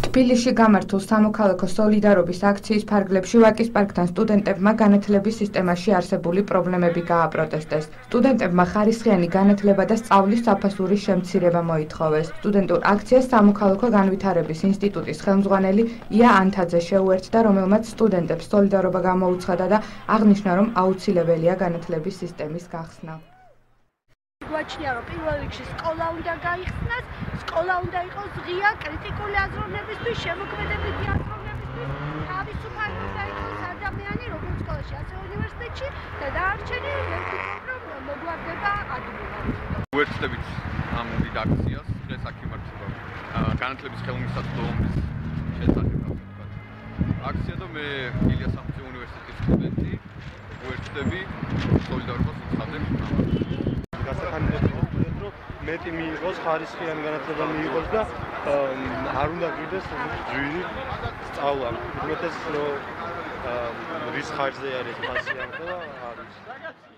თბილისში გამართულ სამოქალაქო სოლიდარობის აქციის ფარგლებში ვაკის პარკთან სტუდენტებმა განათლების სისტემაში არსებული პრობლემები გააპროტესტეს. სტუდენტებმა ხარისხიანი განათლება და სწავლის საფასურის შემცირება მოითხოვეს. სტუდენტურ აქციას სამოქალაქო განვითარების ინსტიტუტის ხელმძღვანელი ია ანთაძე შეუერთდა, რომელმაც სტუდენტებს სოლიდარობა გამოუცხადა და აღნიშნა, რომ აუცილებელია განათლების სისტემის გახსნა. გვაჩნია, რომ პირველ რიგში სკოლა უნდა გაიხსნას, სკოლა უნდა იყოს ღია კრიტიკული აზროვნებისთვის, შემოქმედებითი აზროვნებისთვის, თავისუფალი უნდა იყოს ადამიანი, როგორც სკოლაში, ასე უნივერსიტეტში და დარჩენი მე ვფიქრობ, რომ მოგვარდება ადვილად. ვერთდებით ამ დიდ აქციას, დღეს აქ იმართება განათლების ხელმისაწვდომობის შესახებ. აქცია და მე ილიას სახელმწიფო უნივერსიტეტის სტუდენტი ვერთდები სოლიდარობას უცხადებ მეტი მიიღოს, ხარისხიანი განათლება მიიღოს და არ უნდა გიდეს ძვირი სწავლა. უმეტეს რომ რის ხარჯზე არის ფასიანობა არის.